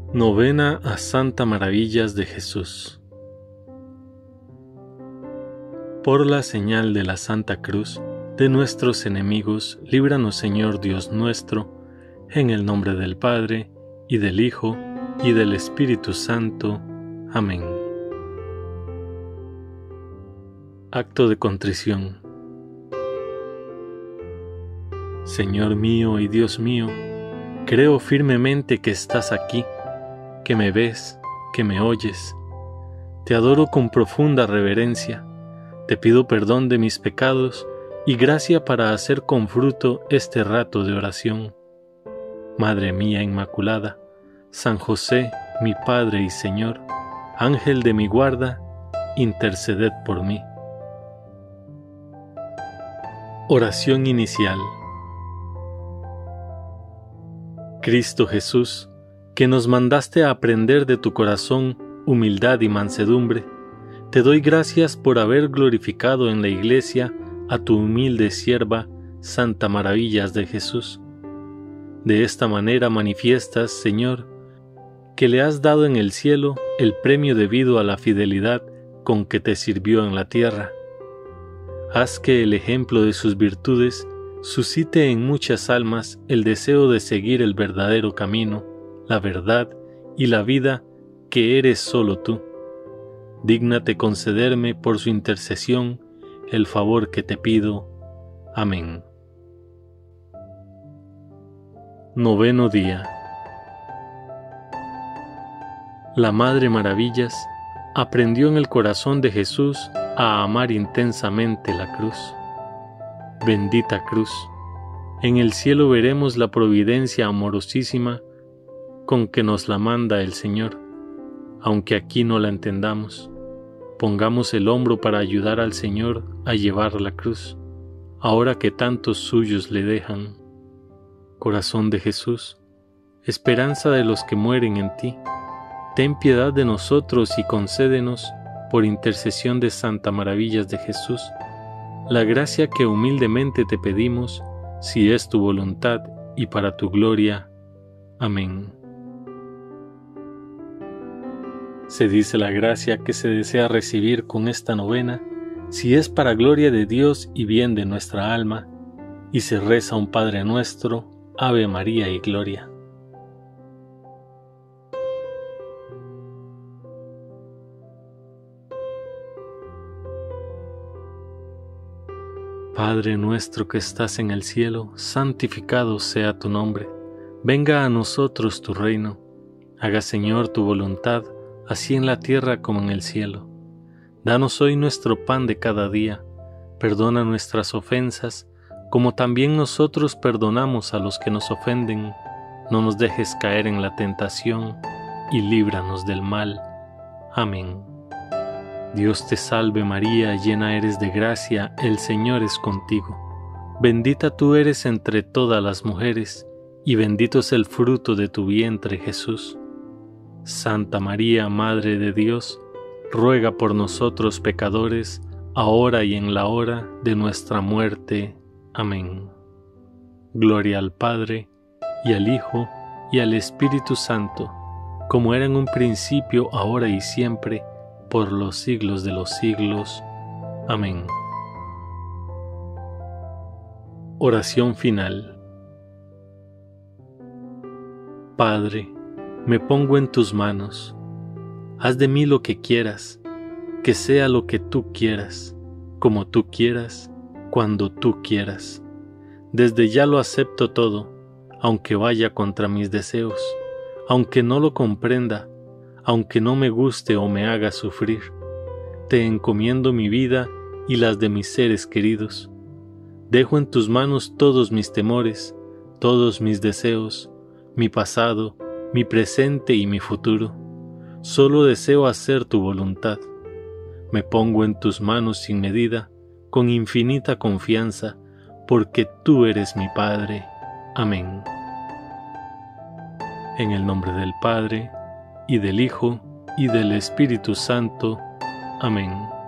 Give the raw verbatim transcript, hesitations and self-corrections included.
Novena a Santa Maravillas de Jesús. Por la señal de la Santa Cruz de nuestros enemigos, líbranos, Señor Dios nuestro, en el nombre del Padre, y del Hijo, y del Espíritu Santo. Amén. Acto de contrición. Señor mío y Dios mío, creo firmemente que estás aquí, que me ves, que me oyes. Te adoro con profunda reverencia. Te pido perdón de mis pecados y gracia para hacer con fruto este rato de oración. Madre mía Inmaculada, San José, mi Padre y Señor, Ángel de mi guarda, interceded por mí. Oración inicial. Cristo Jesús, que nos mandaste a aprender de tu corazón humildad y mansedumbre, te doy gracias por haber glorificado en la Iglesia a tu humilde sierva, Santa Maravillas de Jesús. De esta manera manifiestas, Señor, que le has dado en el cielo el premio debido a la fidelidad con que te sirvió en la tierra. Haz que el ejemplo de sus virtudes suscite en muchas almas el deseo de seguir el verdadero camino, la verdad y la vida que eres solo tú. Dígnate concederme por su intercesión el favor que te pido. Amén. Noveno día. La Madre Maravillas aprendió en el corazón de Jesús a amar intensamente la cruz. Bendita cruz, en el cielo veremos la providencia amorosísima con que nos la manda el Señor, aunque aquí no la entendamos. Pongamos el hombro para ayudar al Señor a llevar la cruz, ahora que tantos suyos le dejan. Corazón de Jesús, esperanza de los que mueren en ti, ten piedad de nosotros y concédenos, por intercesión de Santa Maravillas de Jesús, la gracia que humildemente te pedimos, si es tu voluntad y para tu gloria. Amén. Se dice la gracia que se desea recibir con esta novena, si es para gloria de Dios y bien de nuestra alma, y se reza un Padre Nuestro, Ave María y Gloria. Padre nuestro que estás en el cielo, santificado sea tu nombre. Venga a nosotros tu reino. Haga, Señor, tu voluntad, así en la tierra como en el cielo. Danos hoy nuestro pan de cada día. Perdona nuestras ofensas, como también nosotros perdonamos a los que nos ofenden. No nos dejes caer en la tentación, y líbranos del mal. Amén. Dios te salve María, llena eres de gracia, el Señor es contigo. Bendita tú eres entre todas las mujeres, y bendito es el fruto de tu vientre, Jesús. Santa María, Madre de Dios, ruega por nosotros pecadores, ahora y en la hora de nuestra muerte. Amén. Gloria al Padre, y al Hijo, y al Espíritu Santo, como era en un principio, ahora y siempre, por los siglos de los siglos. Amén. Oración final. Padre, me pongo en tus manos. Haz de mí lo que quieras, que sea lo que tú quieras, como tú quieras, cuando tú quieras. Desde ya lo acepto todo, aunque vaya contra mis deseos, aunque no lo comprenda, aunque no me guste o me haga sufrir. Te encomiendo mi vida y las de mis seres queridos. Dejo en tus manos todos mis temores, todos mis deseos, mi pasado, mi presente y mi futuro. Solo deseo hacer tu voluntad. Me pongo en tus manos sin medida, con infinita confianza, porque tú eres mi Padre. Amén. En el nombre del Padre, y del Hijo, y del Espíritu Santo. Amén.